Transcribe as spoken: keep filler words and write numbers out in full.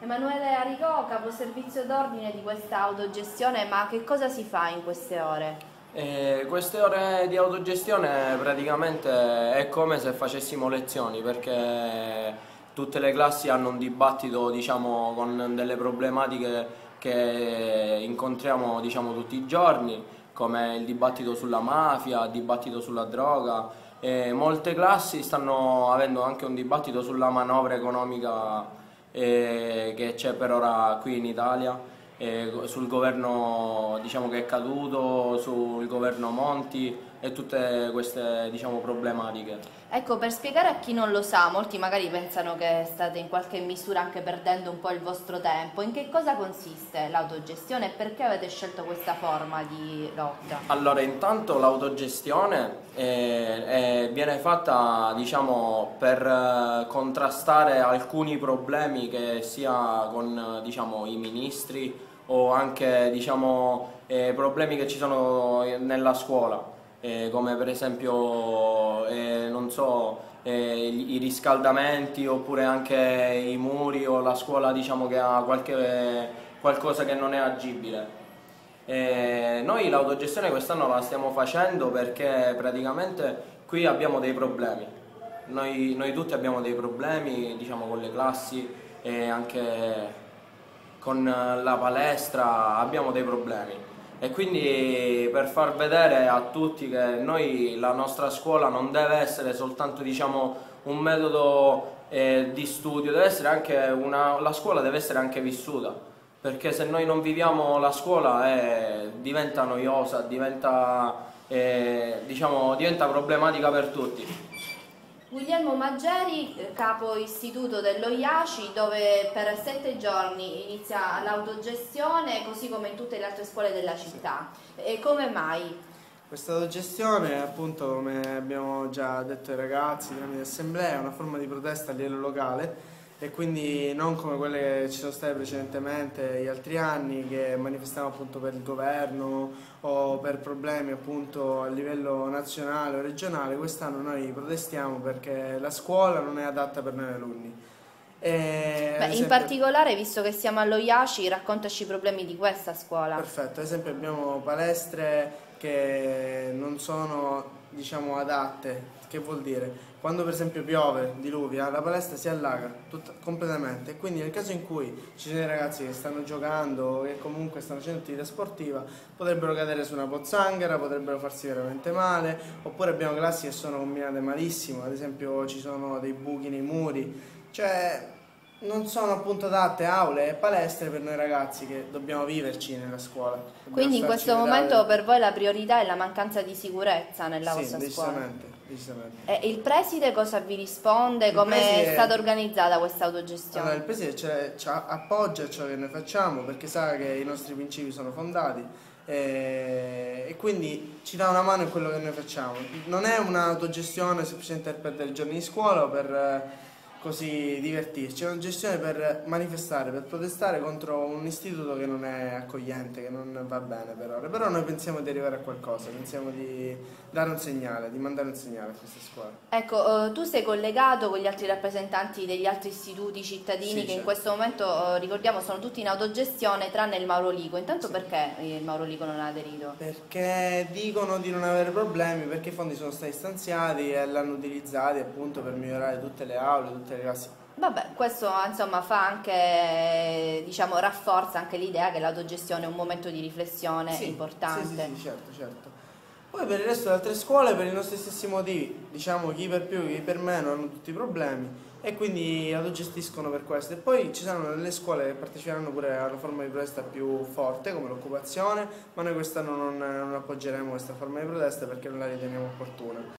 Emanuele Aricò, capo servizio d'ordine di questa autogestione, ma che cosa si fa in queste ore? E queste ore di autogestione praticamente è come se facessimo lezioni, perché tutte le classi hanno un dibattito, diciamo, con delle problematiche che incontriamo, diciamo, tutti i giorni, come il dibattito sulla mafia, il dibattito sulla droga, e molte classi stanno avendo anche un dibattito sulla manovra economica eh, che c'è per ora qui in Italia, eh, sul governo, diciamo, che è caduto, sul governo Monti e tutte queste, diciamo, problematiche. Ecco, per spiegare a chi non lo sa, molti magari pensano che state in qualche misura anche perdendo un po' il vostro tempo. In che cosa consiste l'autogestione e perché avete scelto questa forma di lotta? Allora, intanto l'autogestione eh, eh, viene fatta, diciamo, per eh, contrastare alcuni problemi che sia con, eh, diciamo, i ministri o anche, diciamo, eh, problemi che ci sono nella scuola, eh, come per esempio, eh, non so, eh, i riscaldamenti oppure anche i muri o la scuola, diciamo, che ha qualche, qualcosa che non è agibile. E noi l'autogestione quest'anno la stiamo facendo perché praticamente qui abbiamo dei problemi. Noi, noi tutti abbiamo dei problemi, diciamo, con le classi e anche con la palestra abbiamo dei problemi. E quindi per far vedere a tutti che noi, la nostra scuola non deve essere soltanto, diciamo, un metodo eh, di studio, deve essere anche una, la scuola deve essere anche vissuta, perché se noi non viviamo la scuola eh, diventa noiosa, diventa, eh, diciamo, diventa problematica per tutti. Guglielmo Maggeri, eh, capo istituto dello I A C I, dove per sette giorni inizia l'autogestione, così come in tutte le altre scuole della città. E come mai? Questa autogestione, appunto, come abbiamo già detto ai ragazzi tramite assemblea, è una forma di protesta a livello locale e quindi non come quelle che ci sono state precedentemente gli altri anni, che manifestavano appunto per il governo o per problemi appunto a livello nazionale o regionale. Quest'anno noi protestiamo perché la scuola non è adatta per noi alunni. E, Beh, esempio, in particolare, visto che siamo allo I A C I, raccontaci i problemi di questa scuola. perfetto, ad esempio abbiamo palestre che non sono, diciamo, adatte. Che vuol dire? Quando per esempio piove, diluvia, la palestra si allaga tutta, completamente, e quindi nel caso in cui ci sono dei ragazzi che stanno giocando e comunque stanno facendo attività sportiva, potrebbero cadere su una pozzanghera, potrebbero farsi veramente male, oppure abbiamo classi che sono combinate malissimo, ad esempio ci sono dei buchi nei muri, cioè non sono appunto adatte aule e palestre per noi ragazzi che dobbiamo viverci nella scuola. Dobbiamo Quindi in starci questo le momento tavole. per voi la priorità è la mancanza di sicurezza nella Sì, vostra scuola? decisamente, decisamente. E il preside cosa vi risponde? Il Come è preside- stata organizzata questa autogestione? Allora, il Preside ci, ci appoggia a ciò che noi facciamo perché sa che i nostri principi sono fondati e, e quindi ci dà una mano in quello che noi facciamo. Non è un'autogestione semplicemente per perdere i giorni di scuola o per eh, così divertirci, è una gestione per manifestare, per protestare contro un istituto che non è accogliente, che non va bene per ora. Però noi pensiamo di arrivare a qualcosa, pensiamo di dare un segnale, di mandare un segnale a questa scuola. Ecco, eh, tu sei collegato con gli altri rappresentanti degli altri istituti cittadini Sì, che in certo. questo momento, eh, ricordiamo, sono tutti in autogestione tranne il Mauro Lico. Intanto Sì. perché il Mauro Lico non ha aderito? Perché dicono di non avere problemi, perché i fondi sono stati stanziati e l'hanno utilizzati appunto per migliorare tutte le aule, tutte le classi. Vabbè, questo insomma fa anche, diciamo, rafforza anche l'idea che l'autogestione è un momento di riflessione Sì, importante. sì, sì, sì, certo, certo. Poi per il resto delle altre scuole, per i nostri stessi motivi, diciamo chi per più, chi per meno, hanno tutti i problemi e quindi autogestiscono per questo. E poi ci saranno delle scuole che parteciperanno pure alla forma di protesta più forte, come l'occupazione, ma noi quest'anno non, non appoggeremo questa forma di protesta perché non la riteniamo opportuna.